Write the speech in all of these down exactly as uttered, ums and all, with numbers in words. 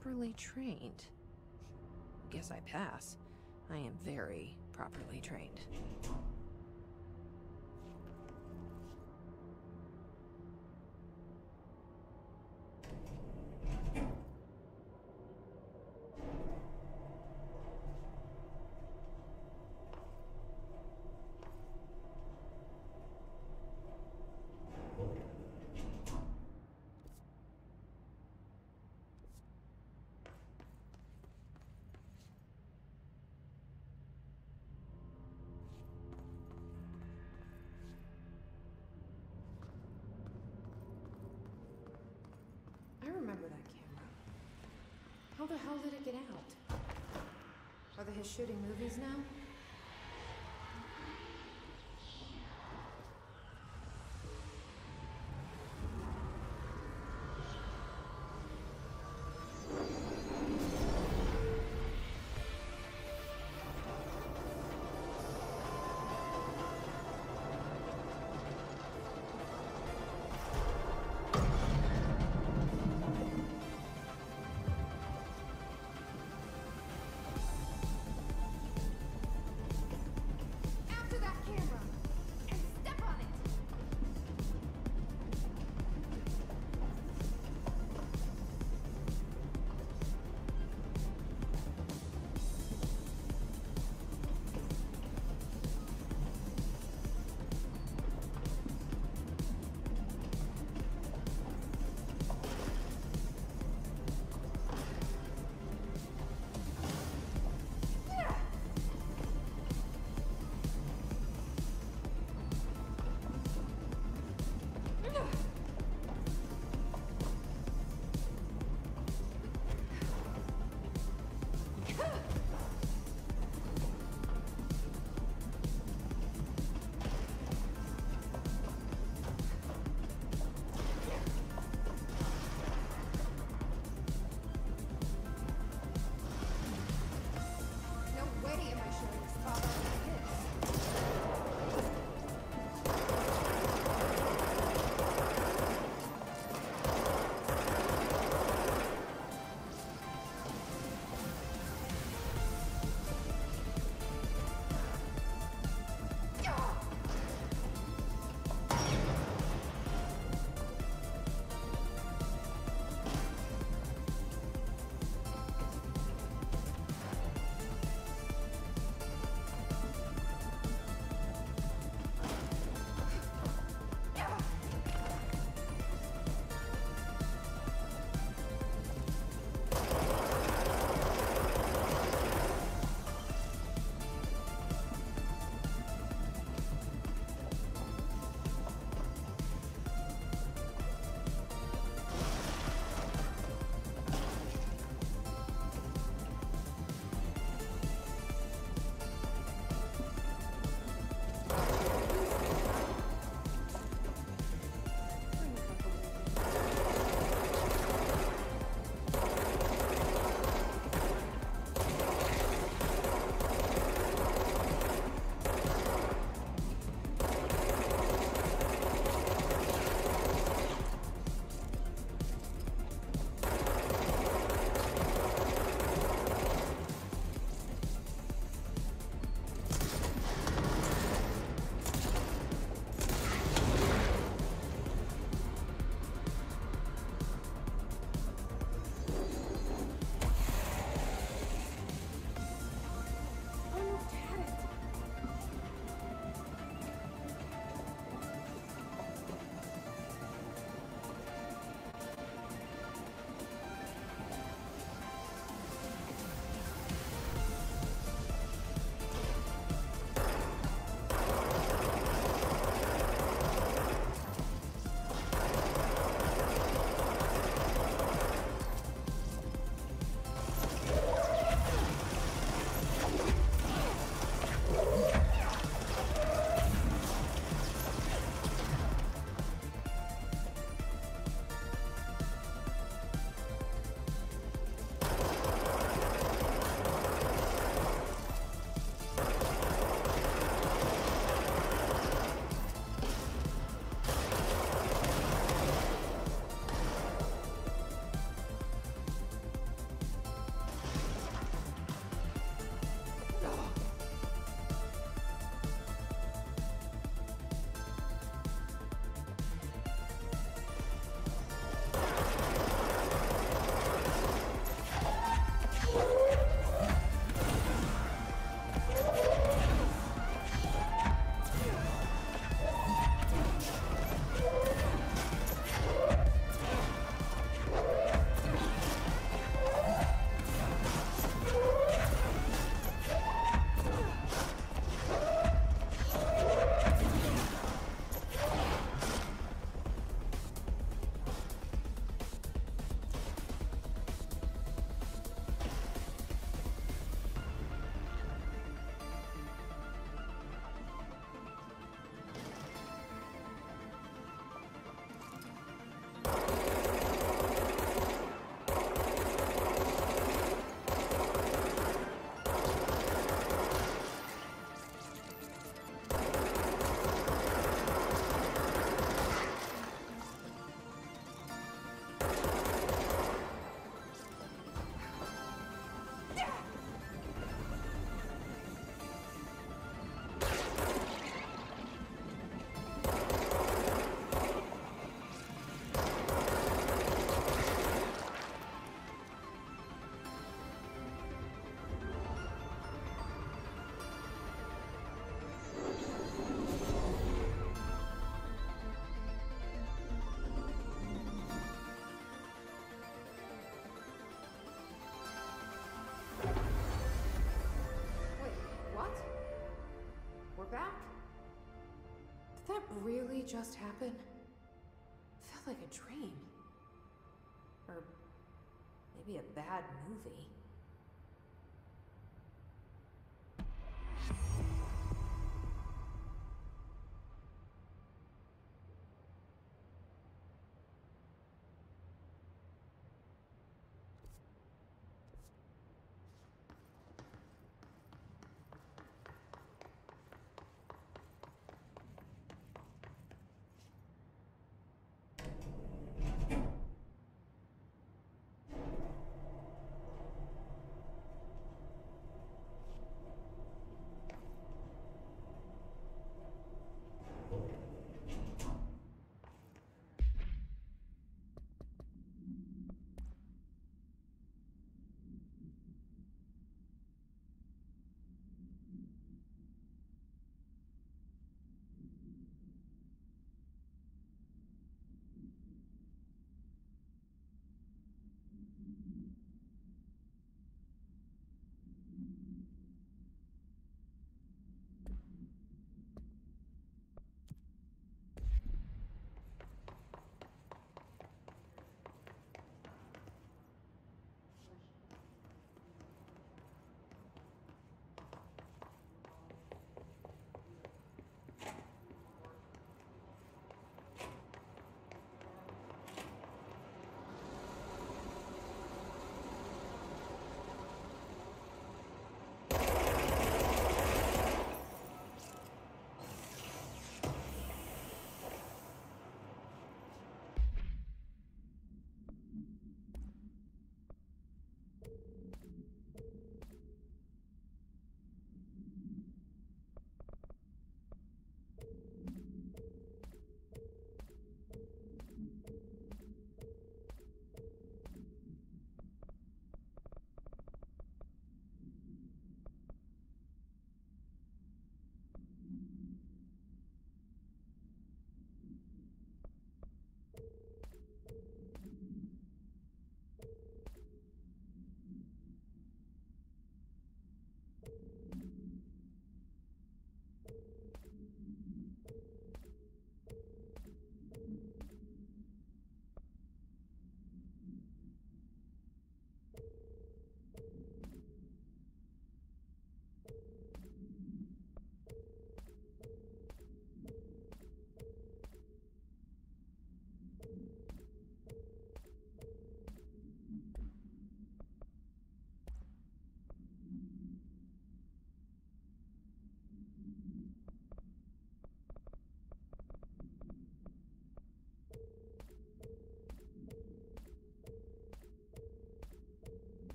properly trained. Guess I pass. I am very properly trained. I remember that camera. How the hell did it get out? Are they shooting movies now? really just happen? Felt like a dream. Or maybe a bad movie.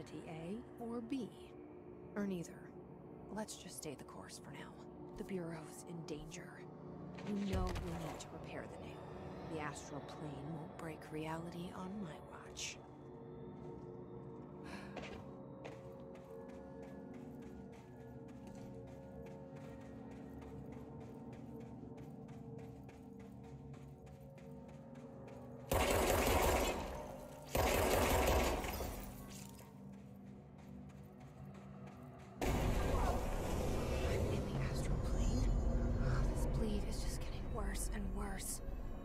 Entity A or B? Or neither. Let's just stay the course for now. The Bureau's in danger. You know we need to repair the nail. The astral plane won't break reality on my watch. And worse.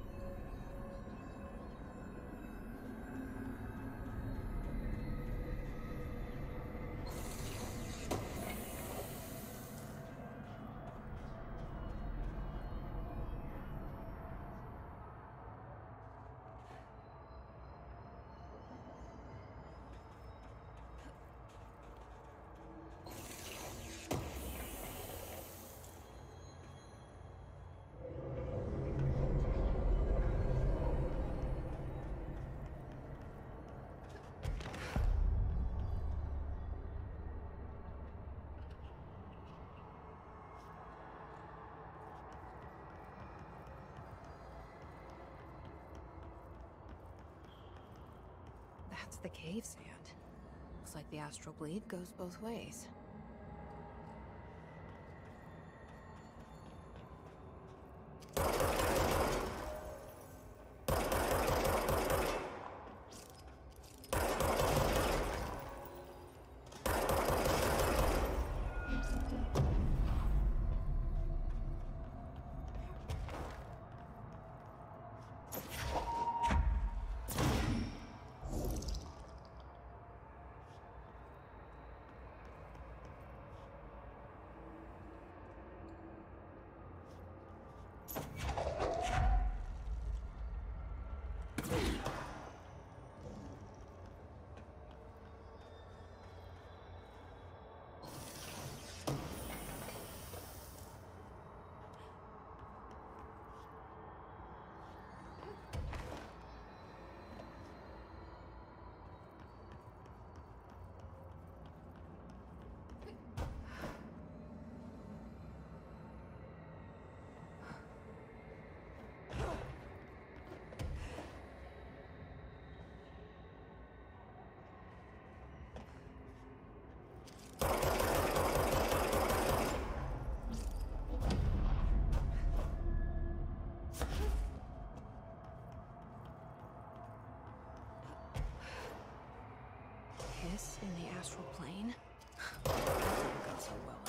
That's the cave sand. Looks like the astral bleed goes both ways. Hiss in the astral plane? That didn't go so well.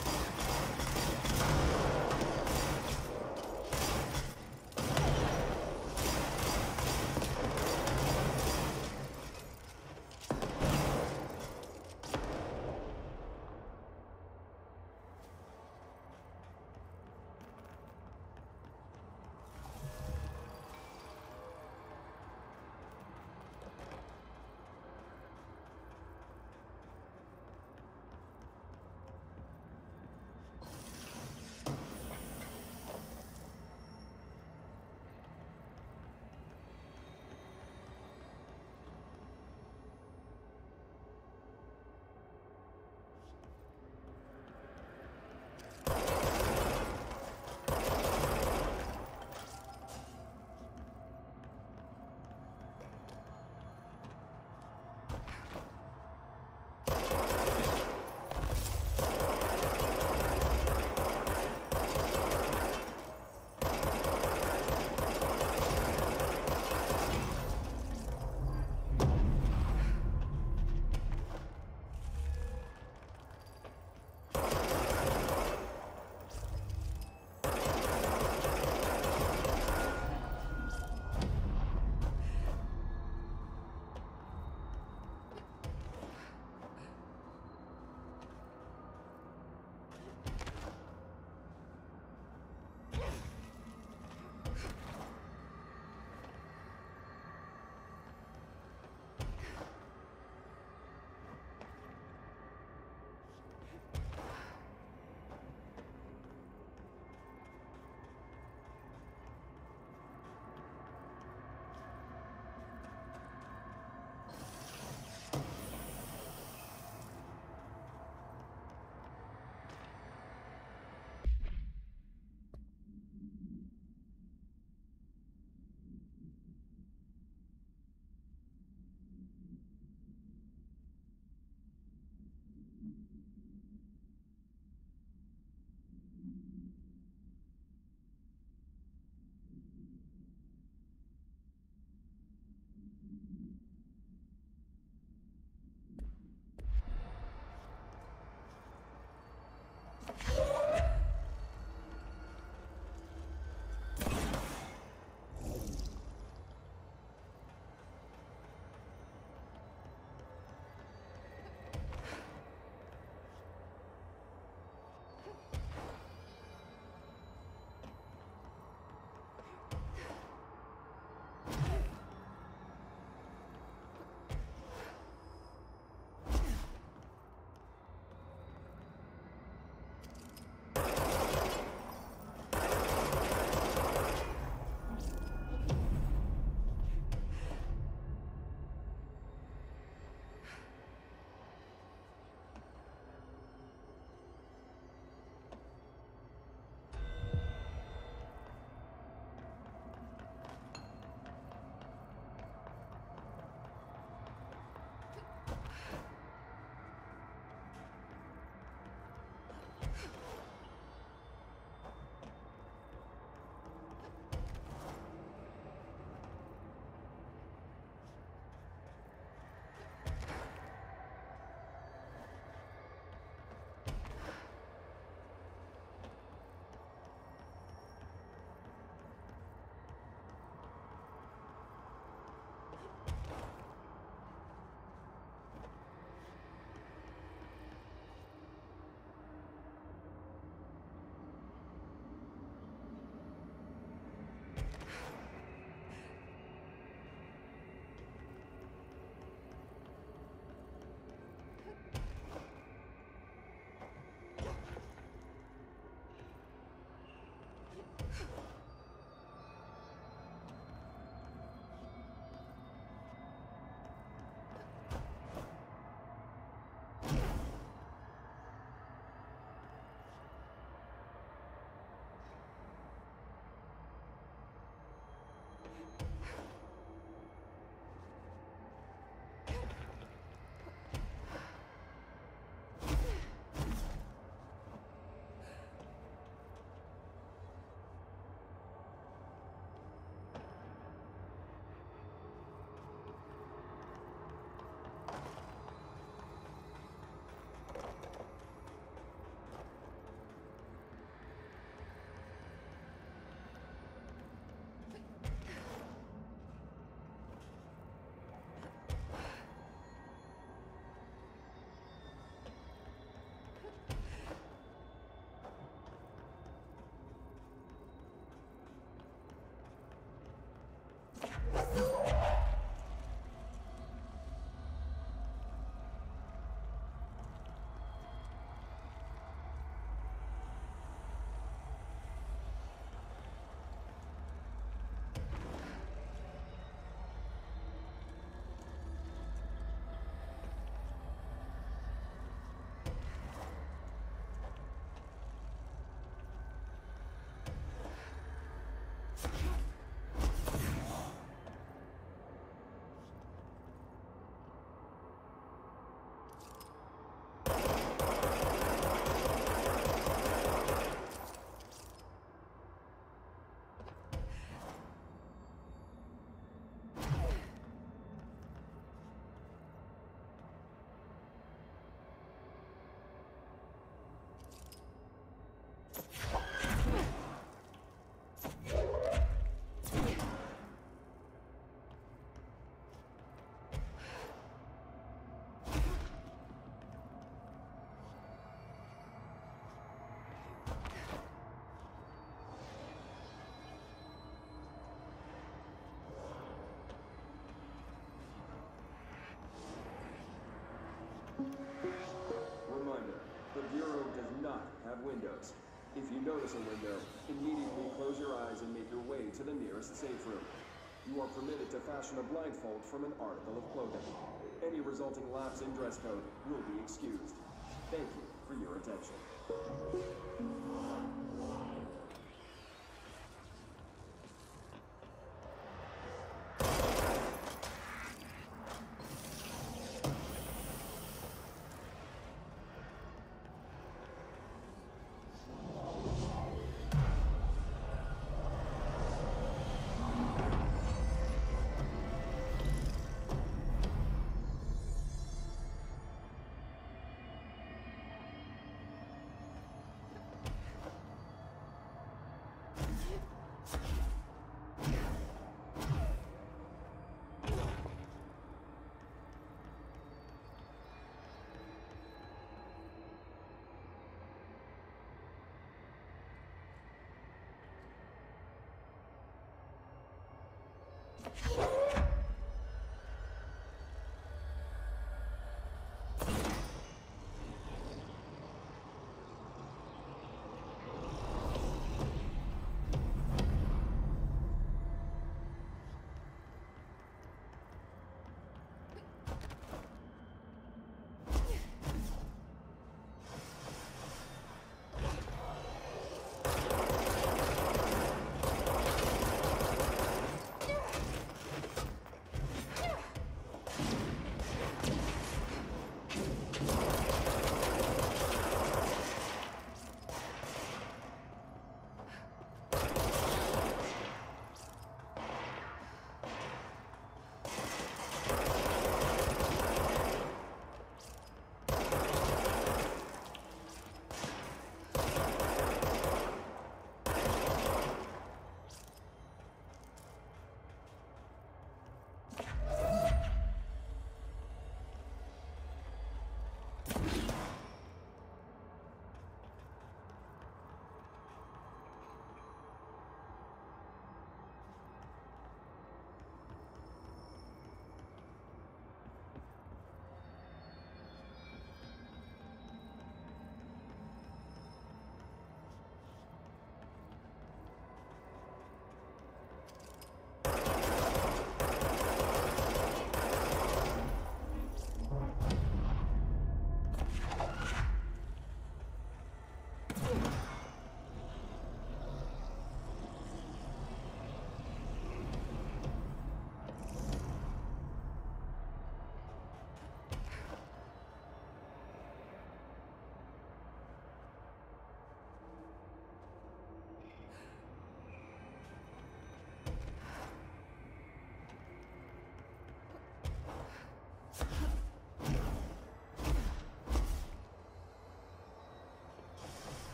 The Bureau does not have windows. If you notice a window, immediately close your eyes and make your way to the nearest safe room. You are permitted to fashion a blindfold from an article of clothing. Any resulting lapse in dress code will be excused. Thank you for your attention.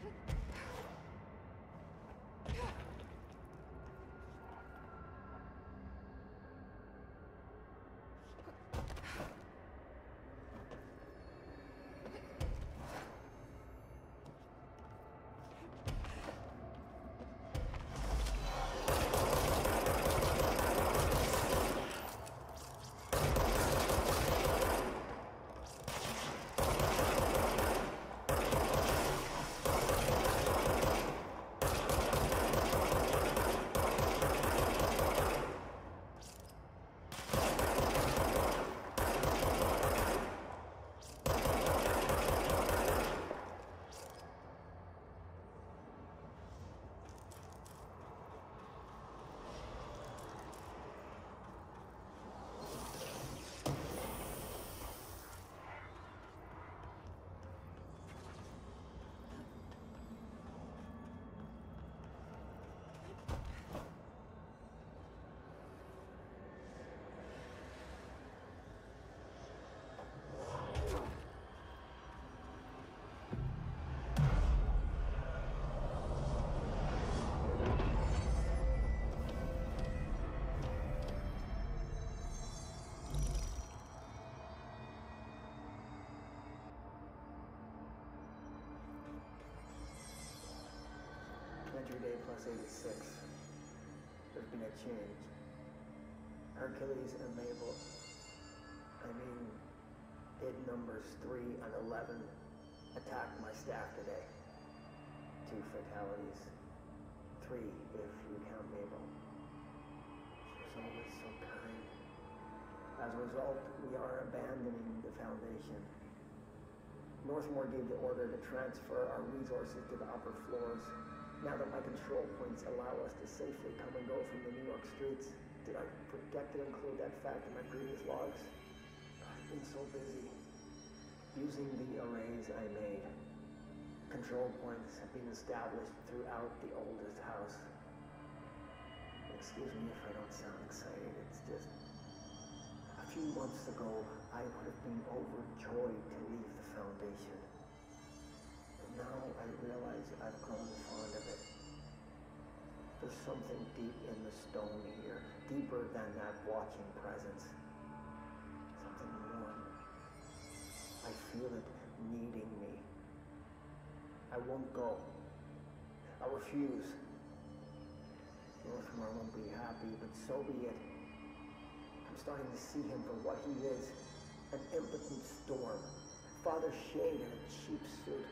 Entry day plus eighty-six. There's been a change. Hercules and Mabel, I mean, bid numbers three and eleven attacked my staff today. Two fatalities. Three if you count Mabel. She was always so kind. As a result, we are abandoning the Foundation. Northmore gave the order to transfer our resources to the upper floors. Now that my control points allow us to safely come and go from the New York streets, did I forget to include that fact in my previous logs? I've been so busy using the arrays I made. Control points have been established throughout the oldest house. Excuse me if I don't sound excited, it's just... A few months ago, I would have been overjoyed to leave the Foundation. But now I realize I've grown fond of it. There's something deep in the stone here, deeper than that watching presence. Something warm. I feel it needing me. I won't go. I refuse. Northmore won't be happy, but so be it. I'm starting to see him for what he is. An impotent storm. Father Shade in a cheap suit.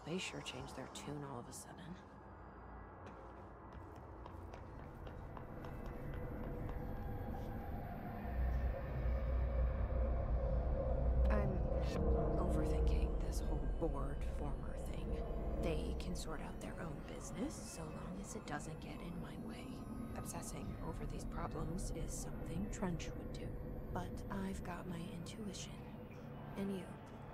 They sure changed their tune all of a sudden. I'm overthinking this whole board former thing. They can sort out their own business so long as it doesn't get in my way. Obsessing over these problems is something Trench would do. But I've got my intuition. And you.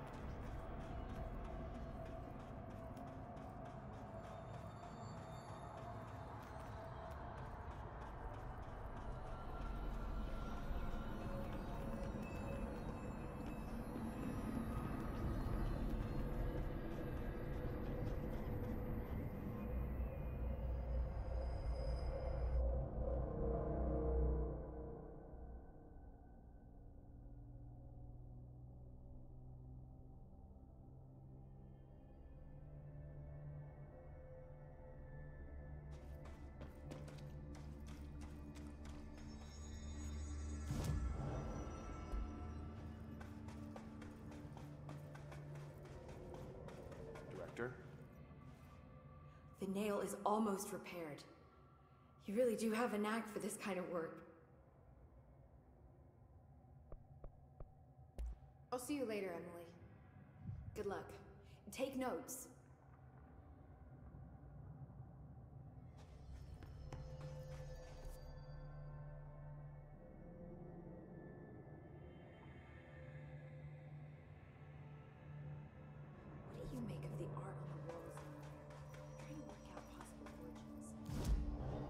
Director? The nail is almost repaired. You really do have a knack for this kind of work. I'll see you later, Emily. Good luck. Take notes. What do you make of the art on the walls in there? I'm trying to work out possible origins.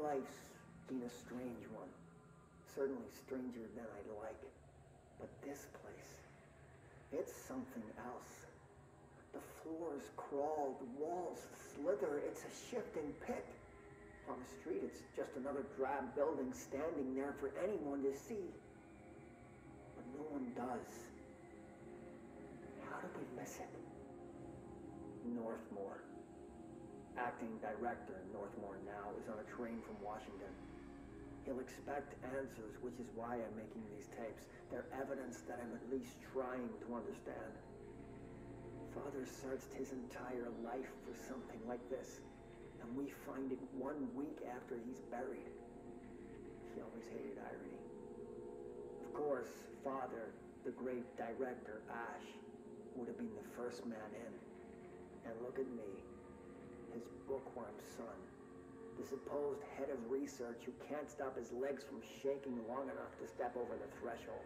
life's been a strange one. Certainly stranger than I'd like. But this place, it's something else. The floors crawl, the walls slither, it's a shifting pit. On the street, it's just another drab building standing there for anyone to see. But no one does. How did we miss it? Northmore. Acting director Northmore now is on a train from Washington. He'll expect answers, which is why I'm making these tapes. They're evidence that I'm at least trying to understand. Father searched his entire life for something like this. And we find it one week after he's buried. He always hated irony. Of course, Father, the great director, Ash, would have been the first man in. And look at me, his bookworm son, the supposed head of research who can't stop his legs from shaking long enough to step over the threshold.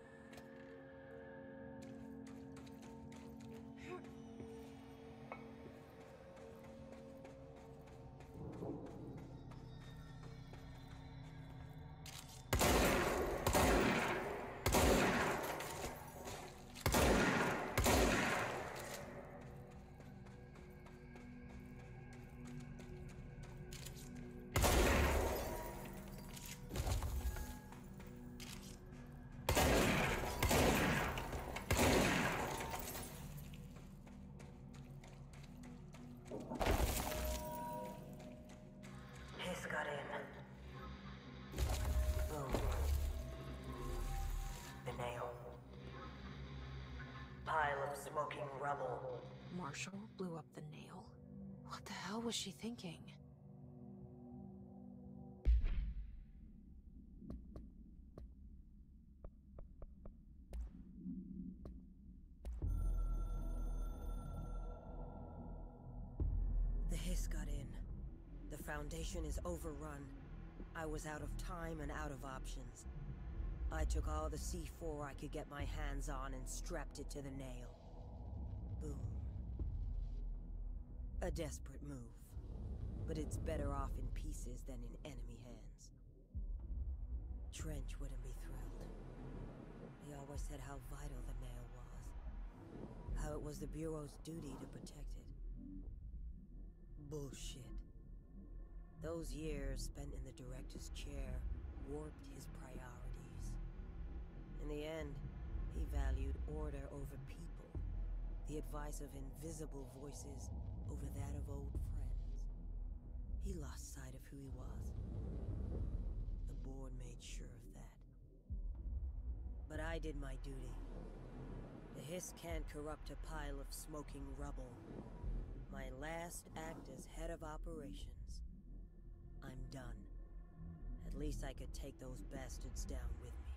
Smoking rubble. Marshall blew up the nail? What the hell was she thinking? The hiss got in. The Foundation is overrun. I was out of time and out of options. I took all the C four I could get my hands on and strapped it to the nail. Boom. A desperate move. But it's better off in pieces than in enemy hands. Trench wouldn't be thrilled. He always said how vital the nail was. How it was the Bureau's duty to protect it. Bullshit. Those years spent in the director's chair warped his priorities. In the end, he valued order over people. The advice of invisible voices over that of old friends. He lost sight of who he was. The board made sure of that. But I did my duty. The hiss can't corrupt a pile of smoking rubble. My last act as head of operations. I'm done. At least I could take those bastards down with me.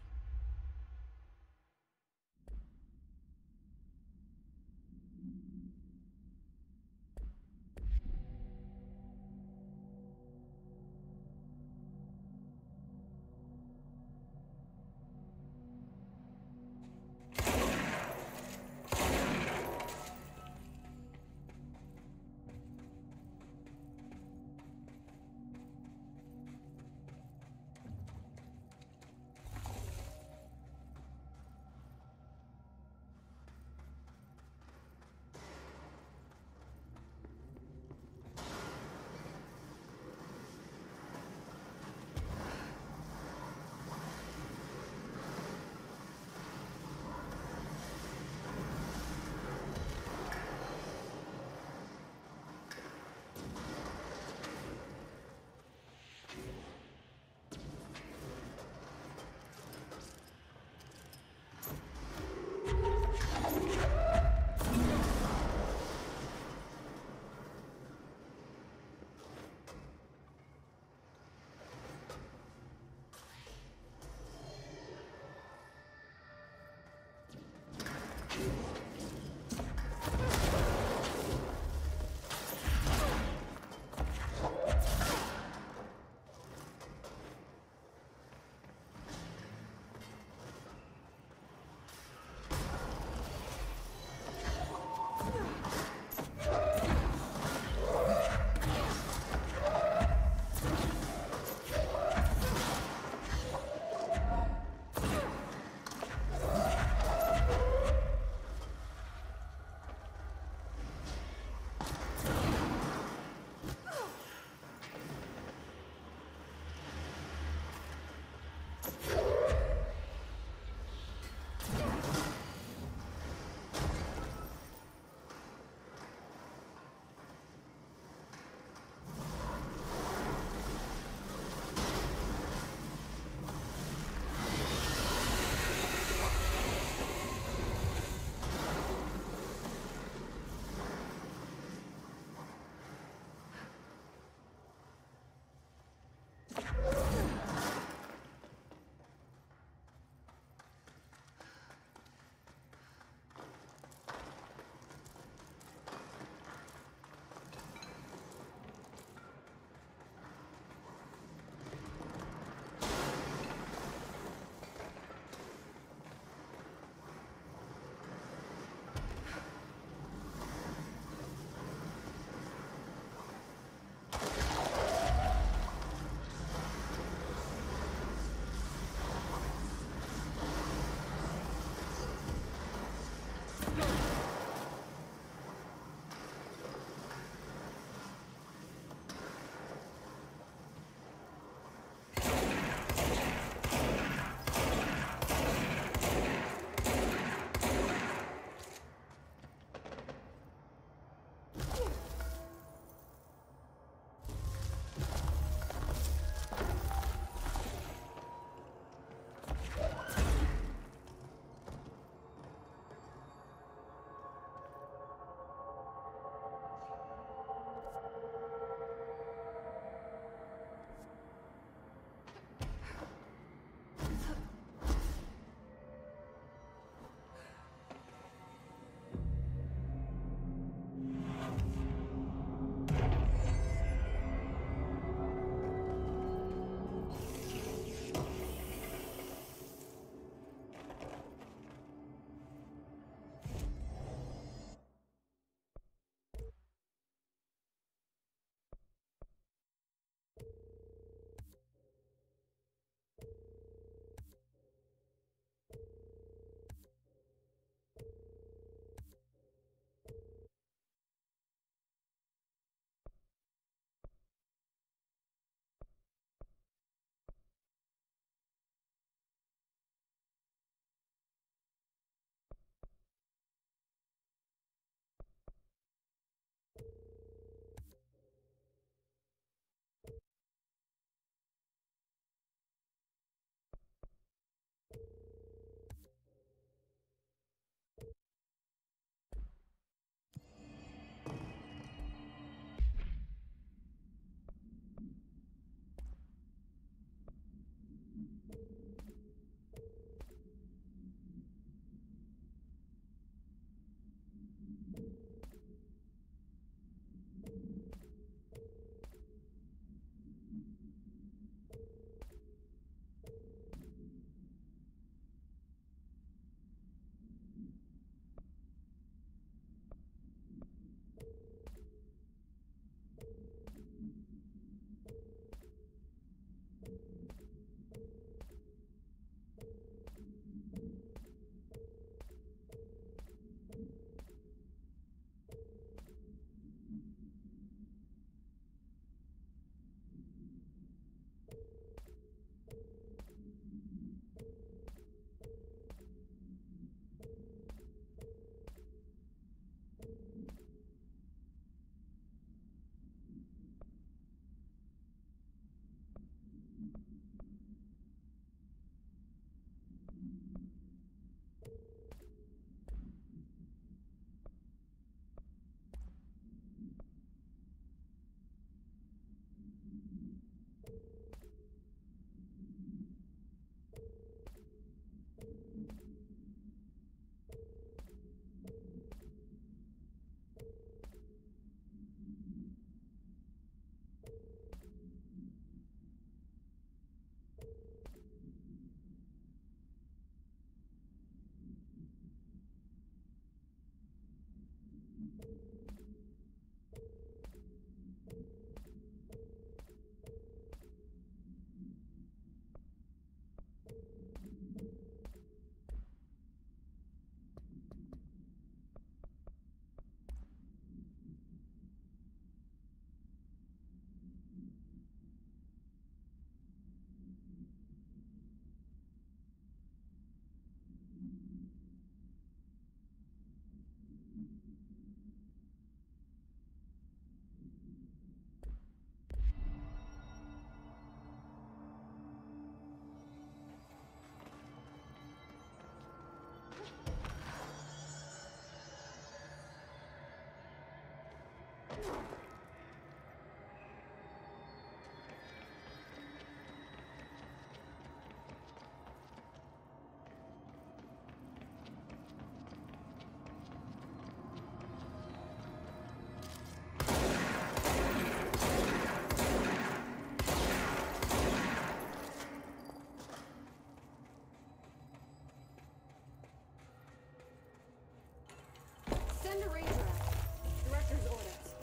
Send a ranger out. Director's orders.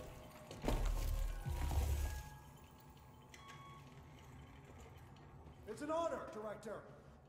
It's an honor, Director.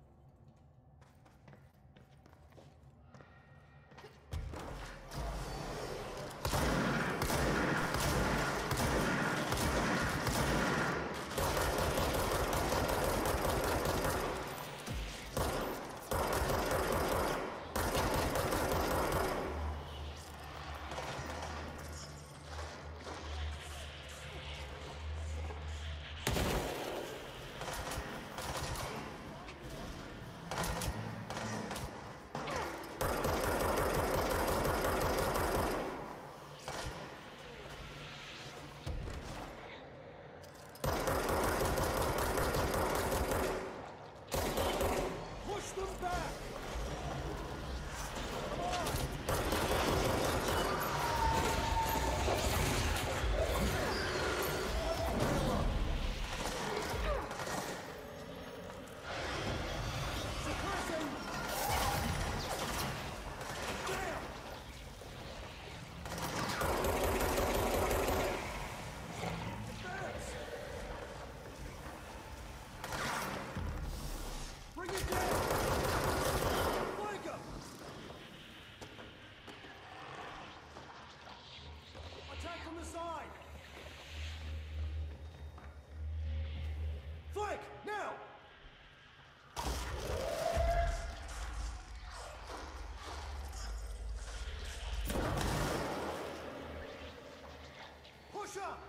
Flank, now! Push up!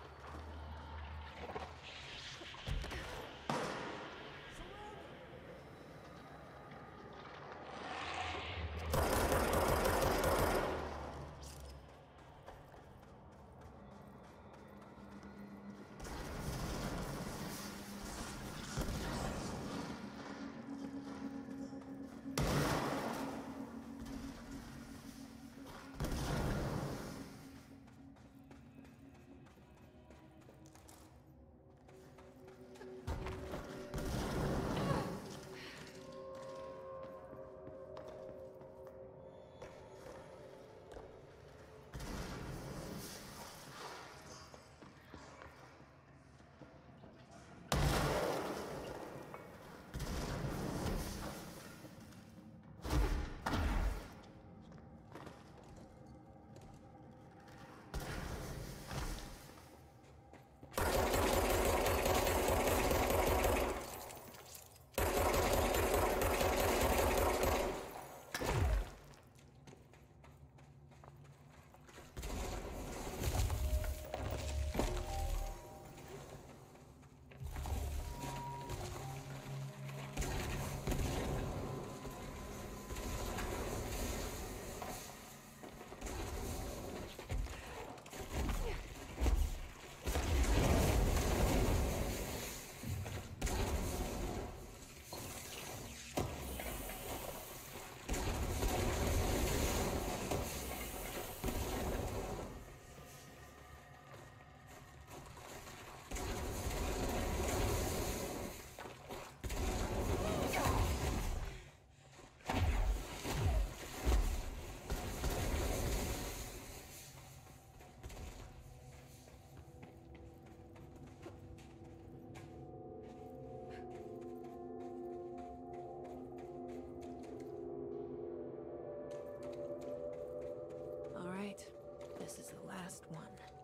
This is the last one.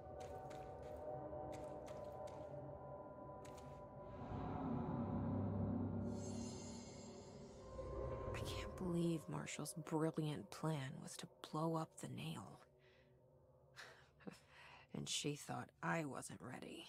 I can't believe Marshall's brilliant plan was to blow up the nail. And she thought I wasn't ready.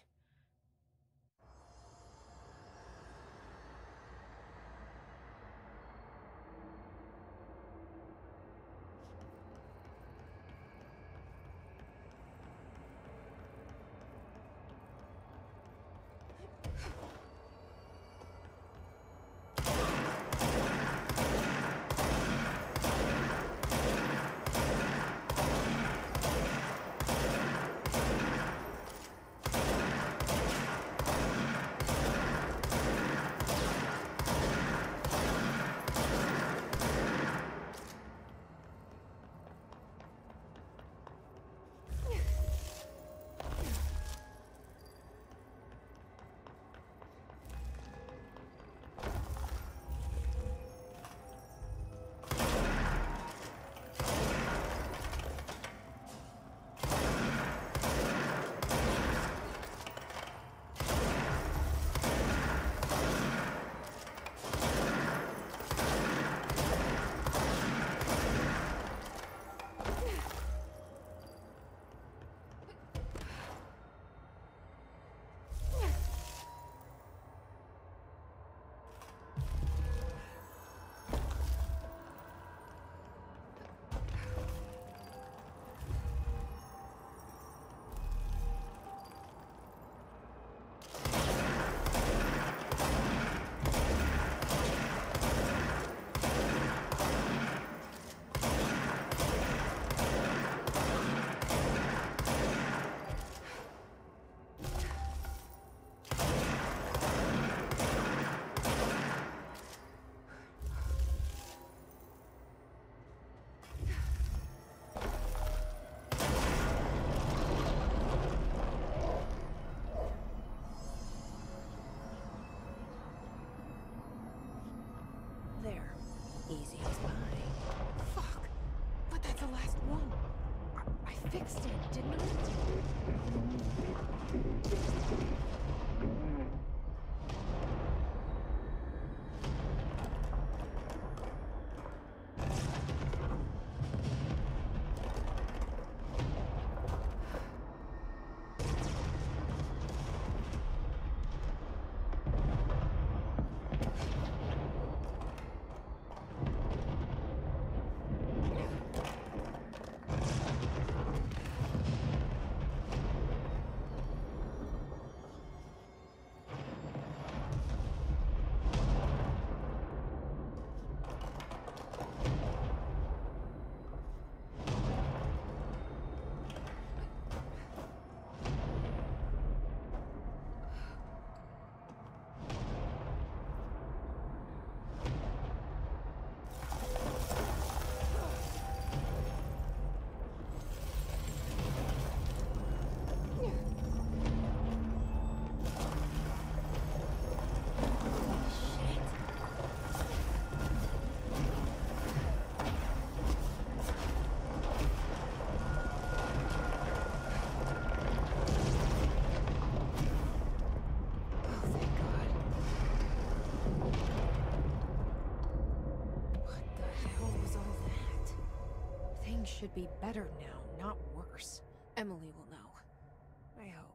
should be better now, not worse. Emily will know. I hope.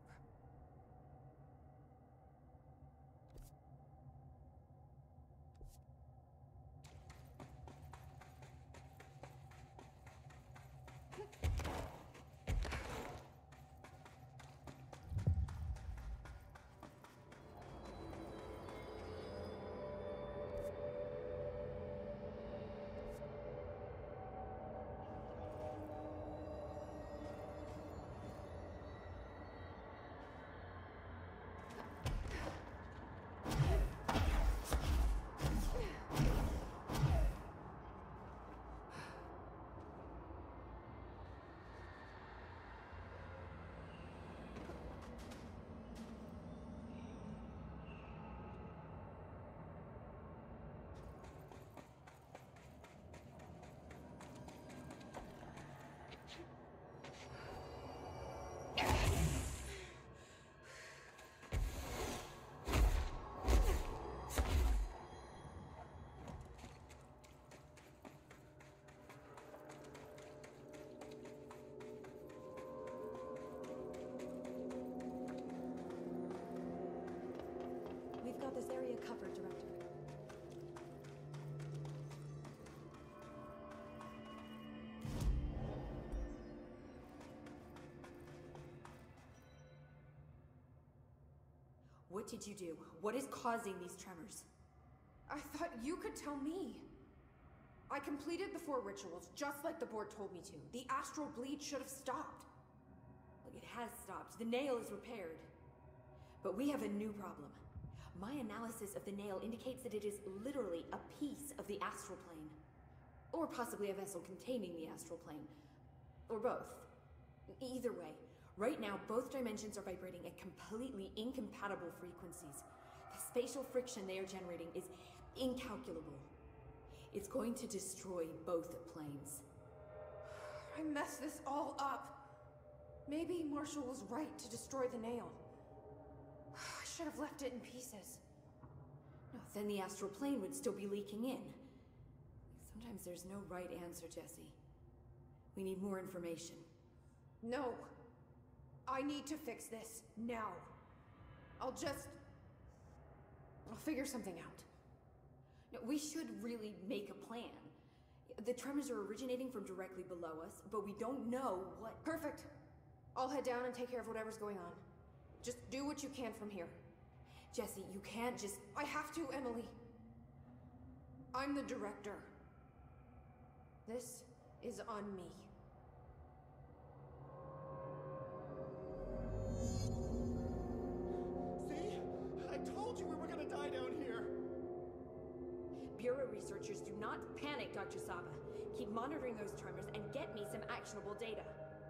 We've got this area covered, Director. What did you do? What is causing these tremors? I thought you could tell me. I completed the four rituals, just like the board told me to. The astral bleed should have stopped. Look, it has stopped. The nail is repaired. But we have a new problem. My analysis of the nail indicates that it is literally a piece of the astral plane. Or possibly a vessel containing the astral plane. Or both. Either way, right now both dimensions are vibrating at completely incompatible frequencies. The spatial friction they are generating is incalculable. It's going to destroy both planes. I messed this all up. Maybe Marshall was right to destroy the nail. I should have left it in pieces. No, then the astral plane would still be leaking in. Sometimes there's no right answer, Jesse. We need more information. No. I need to fix this, now. I'll just... I'll figure something out. No, we should really make a plan. The tremors are originating from directly below us, but we don't know what... Perfect. I'll head down and take care of whatever's going on. Just do what you can from here. Jesse, you can't just... I have to, Emily. I'm the director. This is on me. See? I told you we were gonna die down here. Bureau researchers, do not panic, Doctor Saba. Keep monitoring those tremors and get me some actionable data.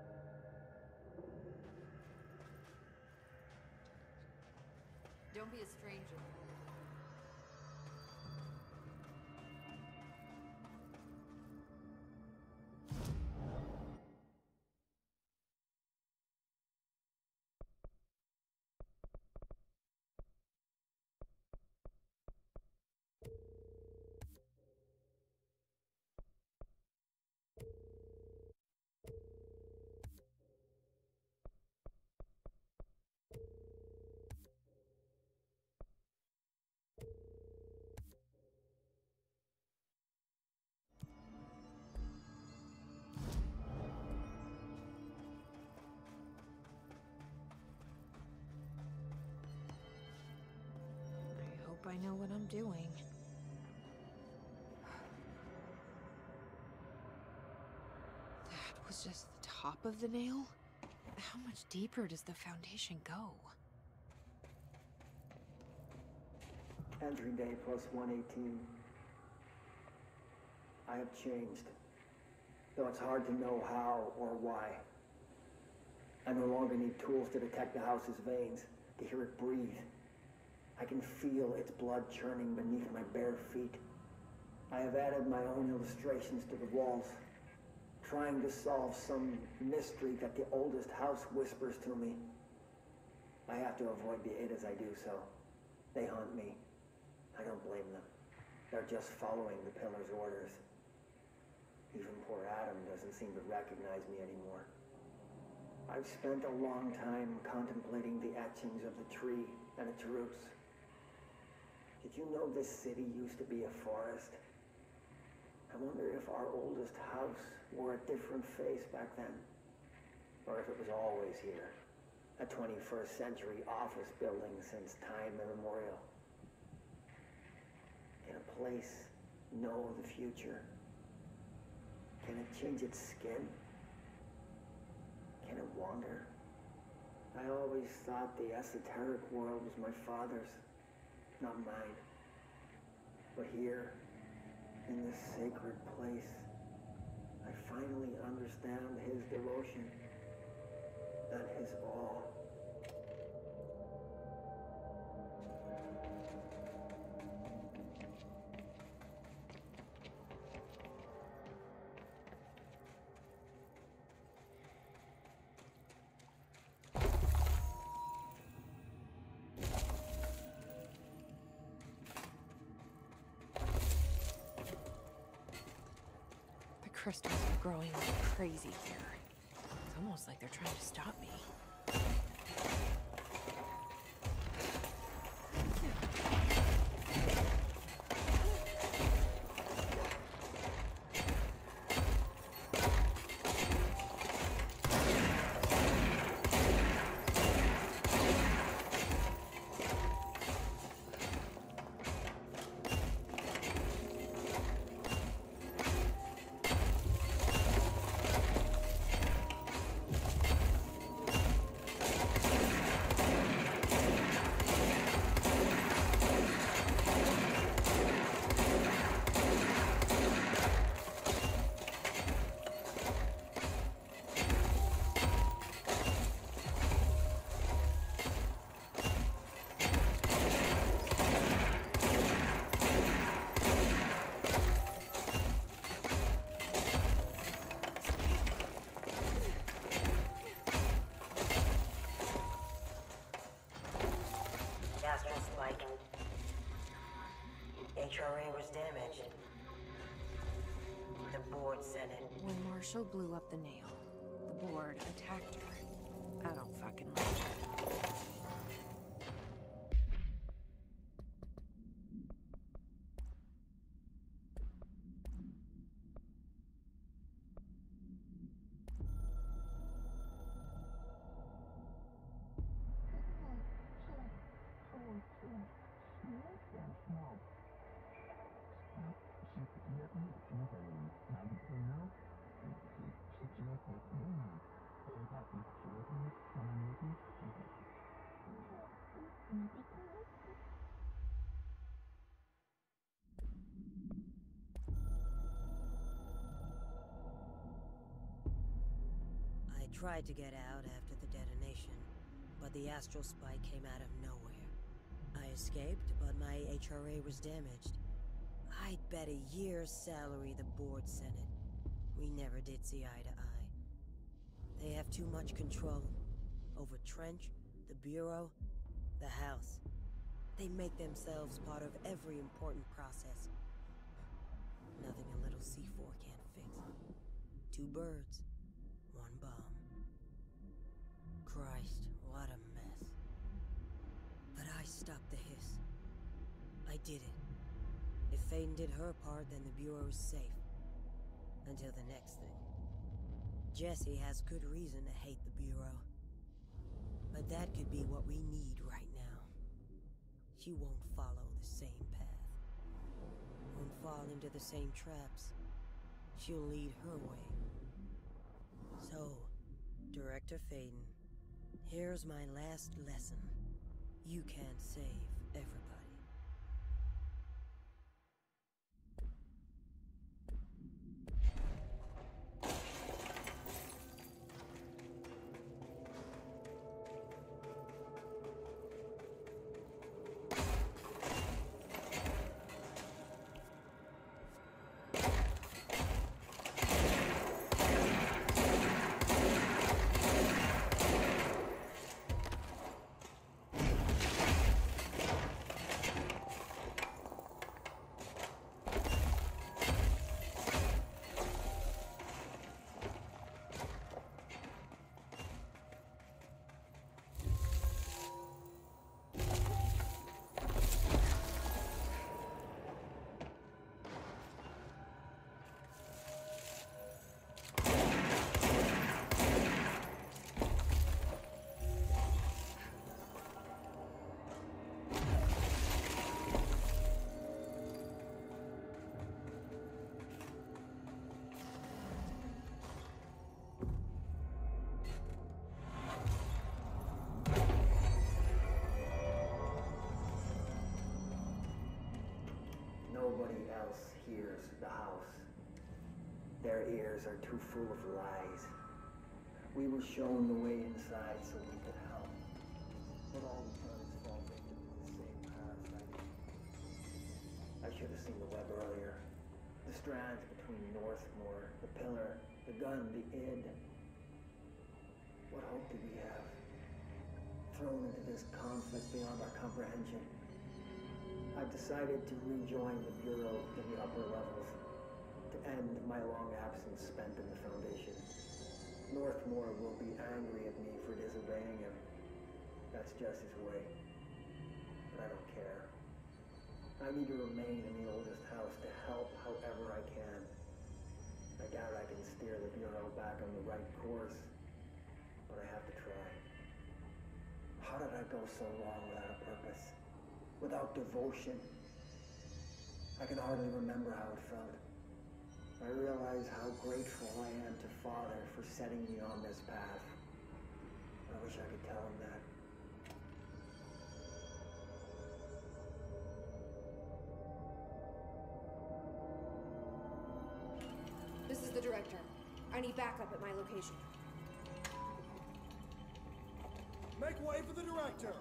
Don't be a stranger. I know what I'm doing. That was just the top of the nail? How much deeper does the foundation go? Entry day plus one eighteen. I have changed, though it's hard to know how or why. I no longer need tools to detect the house's veins, to hear it breathe. I can feel its blood churning beneath my bare feet. I have added my own illustrations to the walls, trying to solve some mystery that the oldest house whispers to me. I have to avoid the Idas I do so. They haunt me. I don't blame them. They're just following the Pillar's orders. Even poor Adam doesn't seem to recognize me anymore. I've spent a long time contemplating the etchings of the tree and its roots. Did you know this city used to be a forest? I wonder if our oldest house wore a different face back then. Or if it was always here. A twenty-first century office building since time immemorial. Can a place know the future? Can it change its skin? Can it wander? I always thought the esoteric world was my father's, not mine. But here, in this sacred place, I finally understand his devotion and his awe. Crystals are growing like crazy here. It's almost like they're trying to stop me. H R A was damaged. The board said it. When Marshall blew up the nail, the board attacked her. I don't fucking like it. I tried to get out after the detonation, but the astral spike came out of nowhere. I escaped, but my H R A was damaged. I'd bet a year's salary the board sent it. We never did see eye to eye. They have too much control over Trench, the Bureau, the House. They make themselves part of every important process. Nothing a little C four can't fix. Two birds, one bomb. Christ, what a mess. But I stopped the hiss. I did it. If Faden did her part, then the Bureau's safe. Until the next thing. Jessie has good reason to hate the Bureau. But that could be what we need right now. She won't follow the same path. Won't fall into the same traps. She'll lead her way. So, Director Faden, here's my last lesson. You can't save everybody. ears are too full of lies. We were shown the way inside so we could help. But all the turns fall victim to the same parasite. I should have seen the web earlier. The strands between Northmore, the pillar, the gun, the id. What hope did we have? Thrown into this conflict beyond our comprehension. I've decided to rejoin the Bureau in the upper levels, to end my long absence spent in the Foundation. Northmore will be angry at me for disobeying him. That's just his way. But I don't care. I need to remain in the oldest house to help however I can. I doubt I can steer the Bureau back on the right course, but I have to try. How did I go so long without a purpose? Without devotion? I can hardly remember how it felt. I realize how grateful I am to Father for setting me on this path. I wish I could tell him that. This is the director. I need backup at my location. Make way for the director!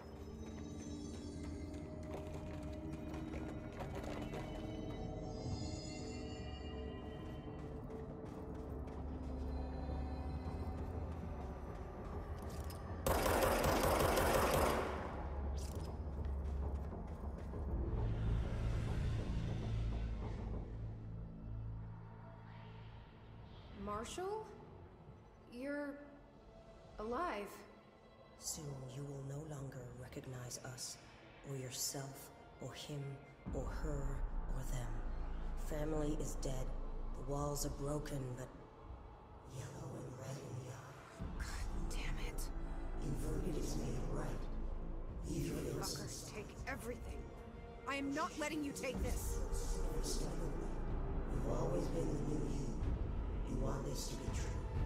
Marshall? You're alive. Soon you will no longer recognize us, or yourself, or him, or her, or them. Family is dead. The walls are broken, but yellow and red we are. God damn it. Inverted is made right. Leave your innocence. Fuckers, take everything. I am not letting you take this. You've always been the new you. You want this to be true.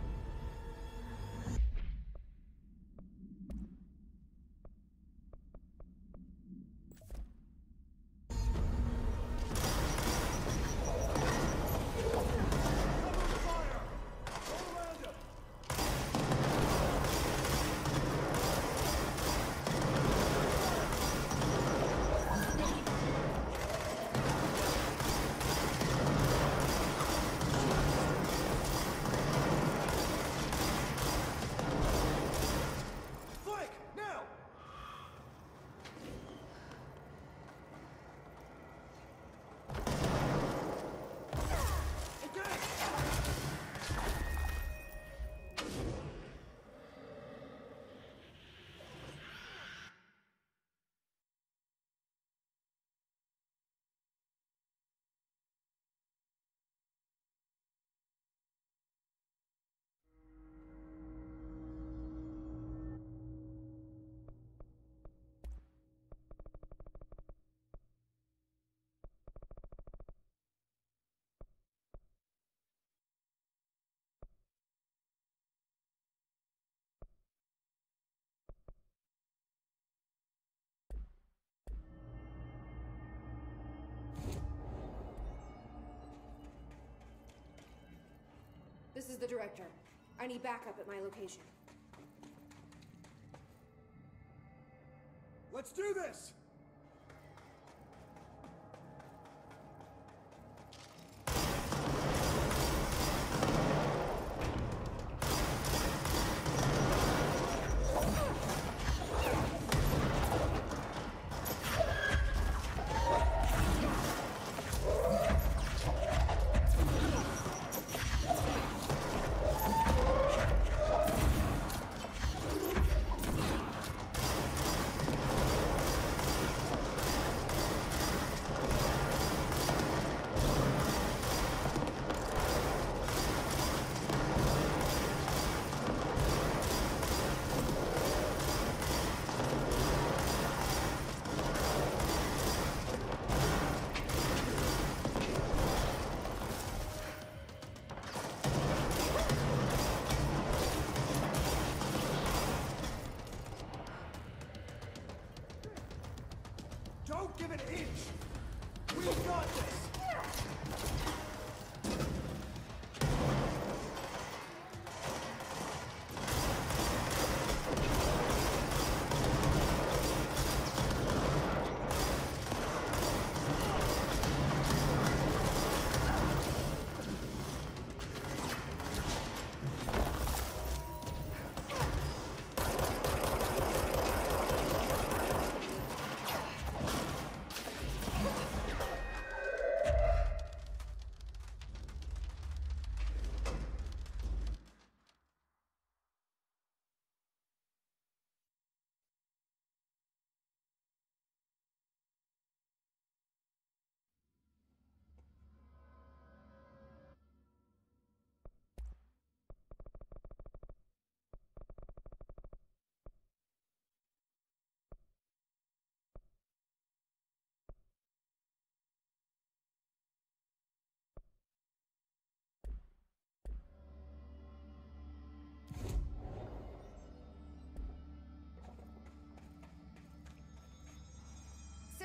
This is the director. I need backup at my location. Let's do this! Don't give an inch! We've got this!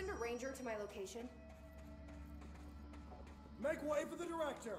send a ranger to my location? Make way for the director!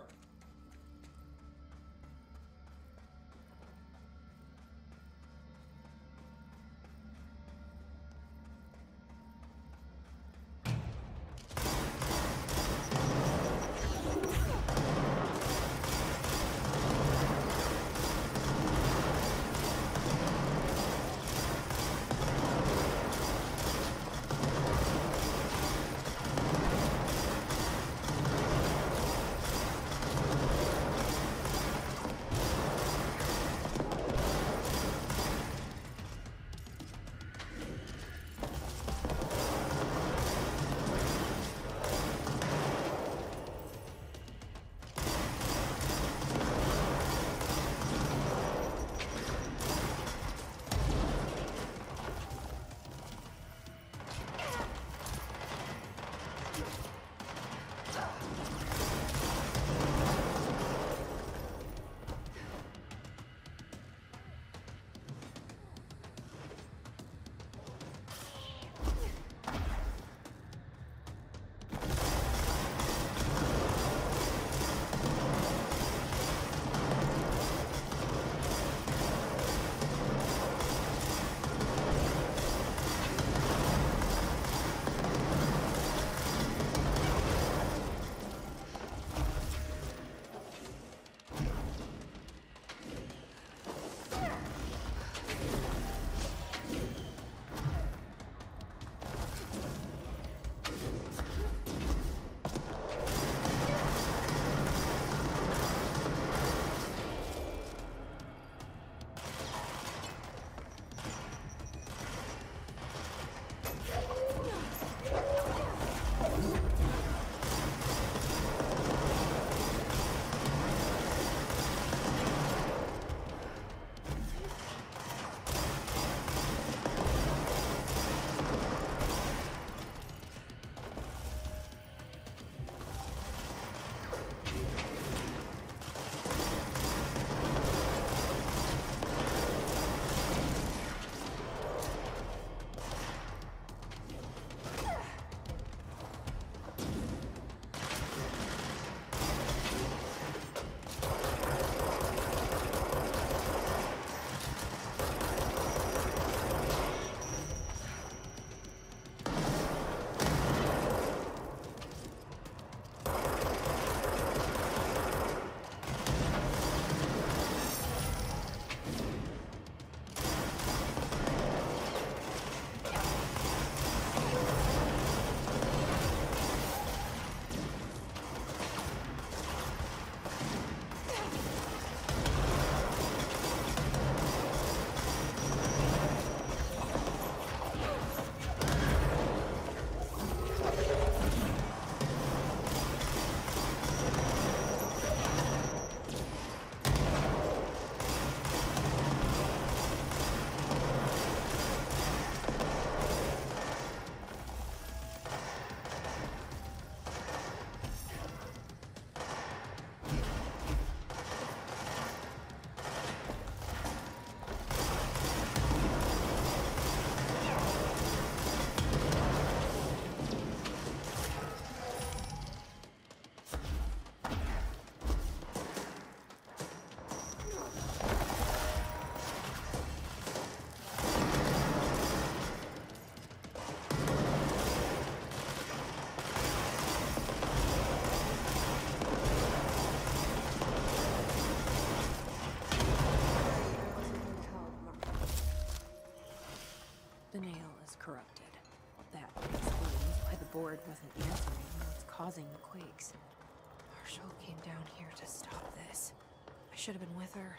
board wasn't answering what's causing the quakes. Marshall came down here to stop this. I should have been with her.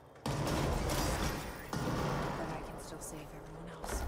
But I can still save everyone else.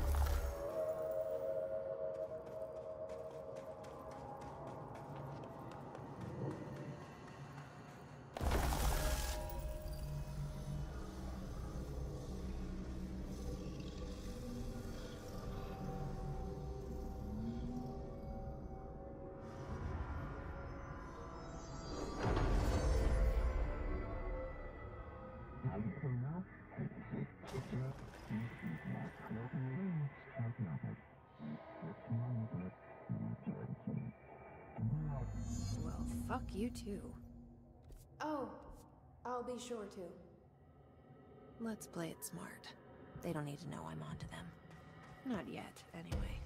fuck you too. Oh, I'll be sure to. Let's play it smart. They don't need to know I'm onto them. Not yet, anyway.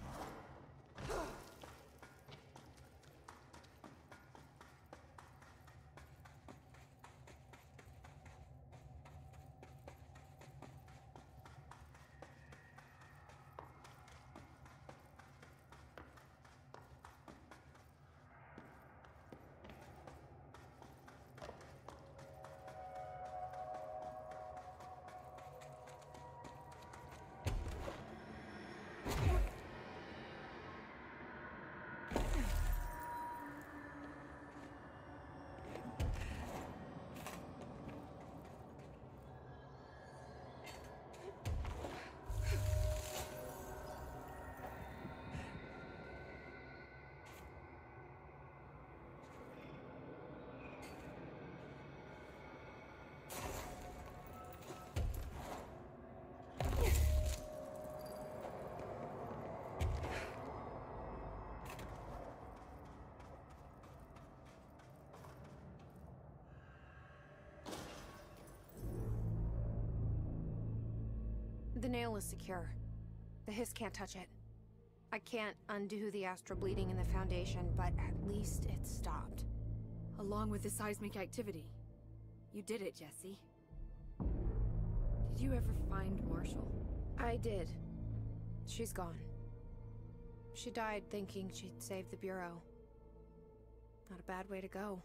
The nail is secure. The Hiss can't touch it. I can't undo the astral bleeding in the Foundation, but at least it's stopped. Along with the seismic activity. You did it, Jesse. Did you ever find Marshall? I did. She's gone. She died thinking she'd save the Bureau. Not a bad way to go.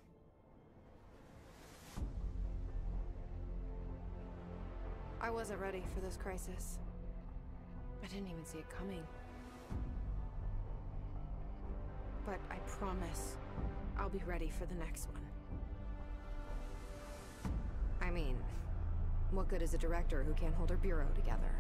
I wasn't ready for this crisis. I didn't even see it coming. But I promise, I'll be ready for the next one. I mean, what good is a director who can't hold her Bureau together?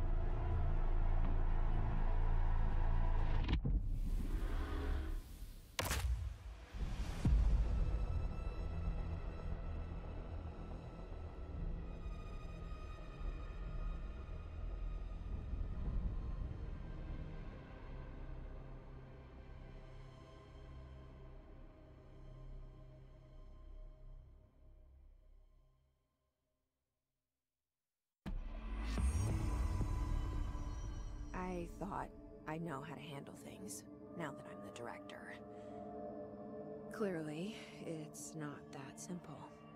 I thought I know how to handle things, now that I'm the director. Clearly, it's not that simple.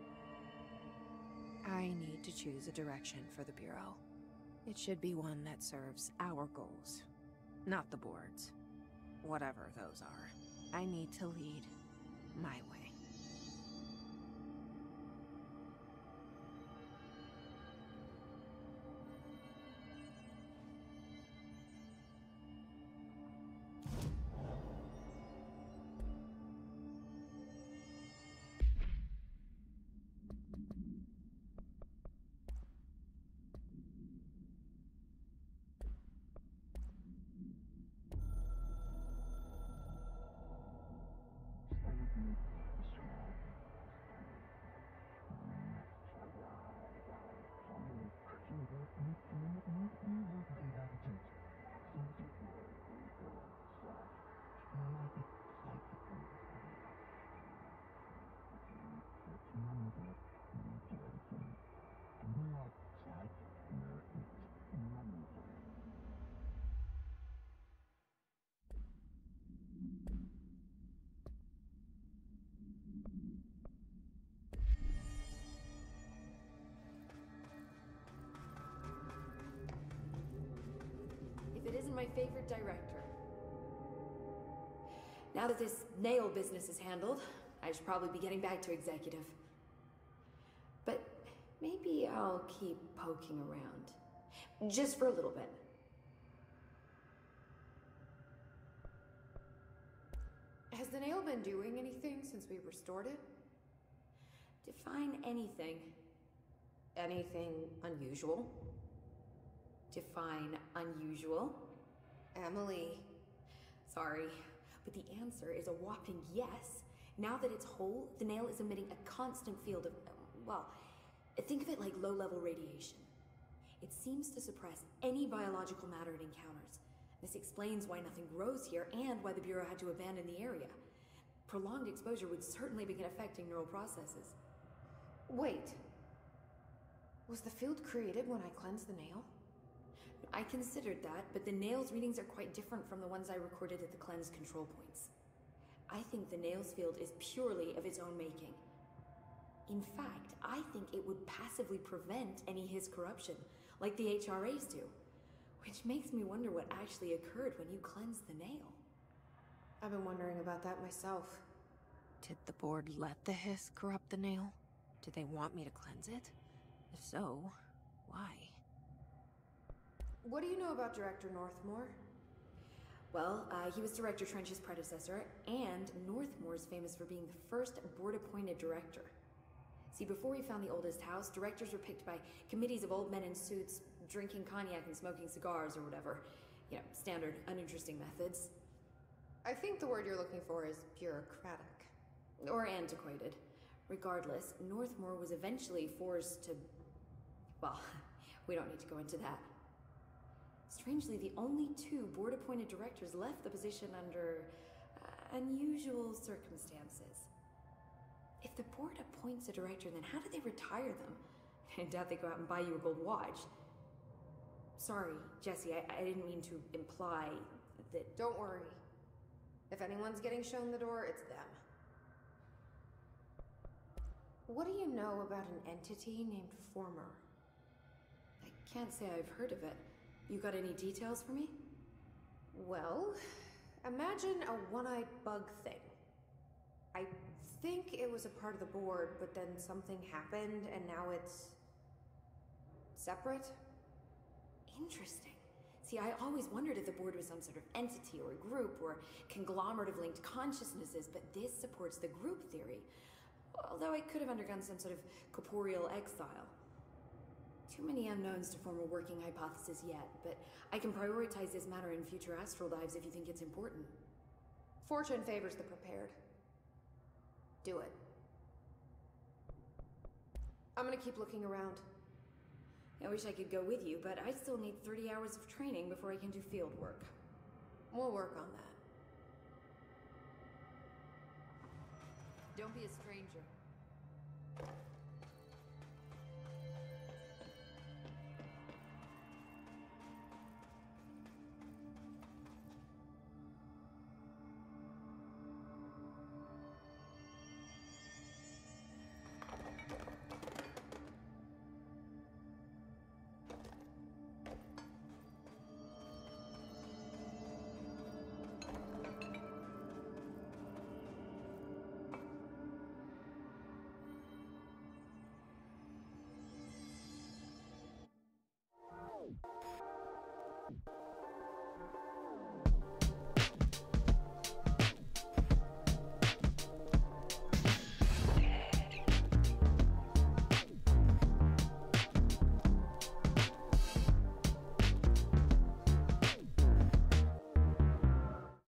I need to choose a direction for the Bureau. It should be one that serves our goals, not the board's. Whatever those are. I need to lead my way. If it isn't my favorite director. Now that this nail business is handled, I should probably be getting back to executive. But maybe I'll keep poking around. Just for a little bit. Has the nail been doing anything since we restored it? Define anything. Anything unusual? Define unusual. Emily. Sorry, but the answer is a whopping yes. Now that it's whole, the nail is emitting a constant field of, well, think of it like low-level radiation. It seems to suppress any biological matter it encounters. This explains why nothing grows here and why the Bureau had to abandon the area. Prolonged exposure would certainly begin affecting neural processes. Wait. Was the field created when I cleansed the nail? I considered that, but the nail's readings are quite different from the ones I recorded at the cleanse control points. I think the nail's field is purely of its own making. In fact, I think it would passively prevent any Hiss corruption, like the H R As do. Which makes me wonder what actually occurred when you cleansed the nail. I've been wondering about that myself. Did the board let the Hiss corrupt the nail? Did they want me to cleanse it? If so, why? What do you know about Director Northmore? Well, uh, he was Director Trench's predecessor, and Northmore's famous for being the first board-appointed director. See, before we found the oldest house, directors were picked by committees of old men in suits, drinking cognac and smoking cigars or whatever. You know, standard, uninteresting methods. I think the word you're looking for is bureaucratic. Or antiquated. Regardless, Northmore was eventually forced to... Well, we don't need to go into that. Strangely, the only two board-appointed directors left the position under uh, unusual circumstances. If the board appoints a director, then how do they retire them? I doubt they go out and buy you a gold watch. Sorry, Jesse, I, I didn't mean to imply that... Don't worry. If anyone's getting shown the door, it's them. What do you know about an entity named Former? I can't say I've heard of it. You got any details for me? Well, imagine a one-eyed bug thing. I think it was a part of the board, but then something happened and now it's... separate? Interesting. See, I always wondered if the board was some sort of entity or group or conglomerate of linked consciousnesses, but this supports the group theory. Although I could have undergone some sort of corporeal exile. Too many unknowns to form a working hypothesis yet, but I can prioritize this matter in future astral dives if you think it's important. Fortune favors the prepared. Do it. I'm gonna keep looking around. I wish I could go with you, but I still need thirty hours of training before I can do field work. We'll work on that. Don't be a stranger.